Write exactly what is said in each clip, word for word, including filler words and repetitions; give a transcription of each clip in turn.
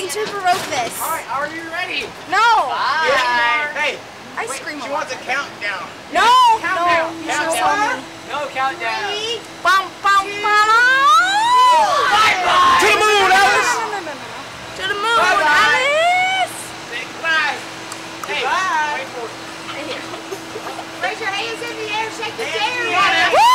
to provoke this. Alright, are you ready? No! Yeah. Hey, I wait, scream a she lot. wants a countdown. No! Countdown. No! Countdown. No countdown. Ready? Bum, bum, bum. Bye-bye! To the moon, Alice! No, no, no, no, no. To the moon, Bye-bye. Alice! Say goodbye. Hey, Goodbye. wait for it. Raise your hands in the air, shake the Hands chair. in the air. Woo!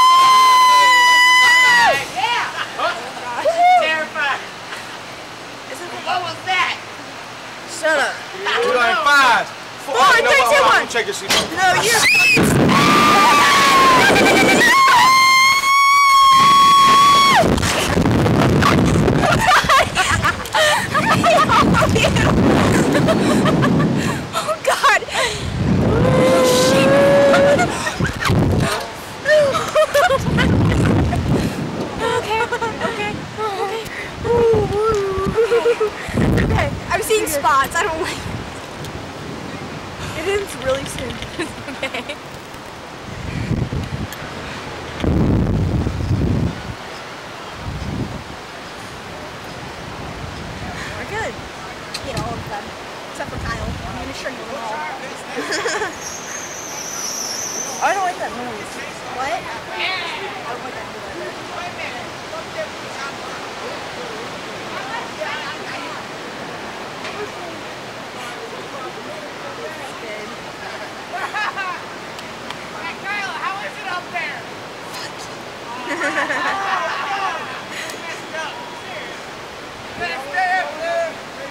Yeah. Oh, terrified. What was that? Shut up. Two like five. Four. Four, No, three, hold two, on, one. check your seat. No, you're Oh God! Okay, okay, okay. Okay, I'm seeing spots. I don't like it. It ends really soon. Okay. We're good. Get all of them. Except for Kyle. I'm gonna show you them all. I don't like that noise. What? I don't like that noise either. Hey, Kyla, how is it up there? Messed up. Messed up.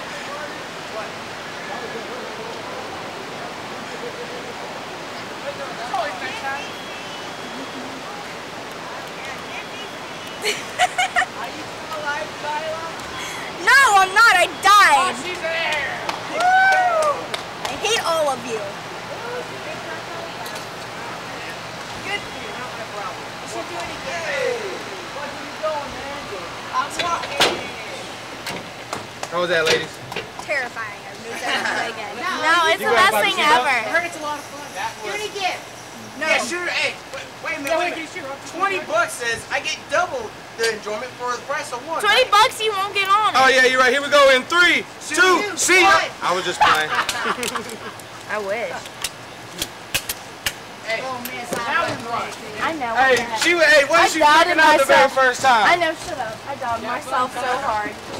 Are you still alive, Kyla? No, I'm not. I Oh, died. she's there. Woo! I hate all of you. Good for you, not my problem. You should do it again. Hey, what are you doing, man? I'm walking. How was that, ladies? Terrifying. I would never do that again. No, No, it's You the guys best about to thing shoot up? ever. I heard it's a lot of fun. That Do was... it again. No. Yeah, sure. Hey, wait, wait a minute. Wait a minute. Twenty bucks says I get double the enjoyment for the price of one. Twenty bucks, you won't get on it. Oh yeah, you're right. Here we go in three, two, Two, see ya. one. I was just playing. I wish. Hey, Oh, man, it's now not we run. I know. Hey, she was. Hey, when I she doubted freaking out the very myself. first time? I know. Shut up. I doubted myself so hard.